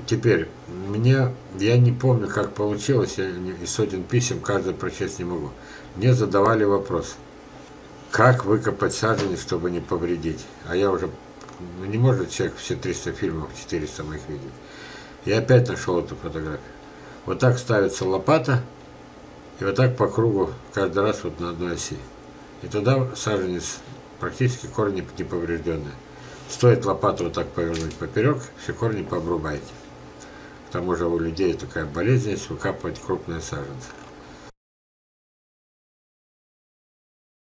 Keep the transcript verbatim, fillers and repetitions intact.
теперь, мне, я не помню, как получилось, я не- из сотен писем каждый прочесть не могу. Мне задавали вопрос, как выкопать саженец, чтобы не повредить. А я уже, ну не может человек все триста фильмов, четыреста моих видеть. Я опять нашел эту фотографию. Вот так ставится лопата, и вот так по кругу, каждый раз вот на одной оси. И туда саженец практически корни не поврежденные. Стоит лопату вот так повернуть поперек, все корни пообрубайте. К тому же у людей такая болезнь есть, выкапывать крупные саженцы.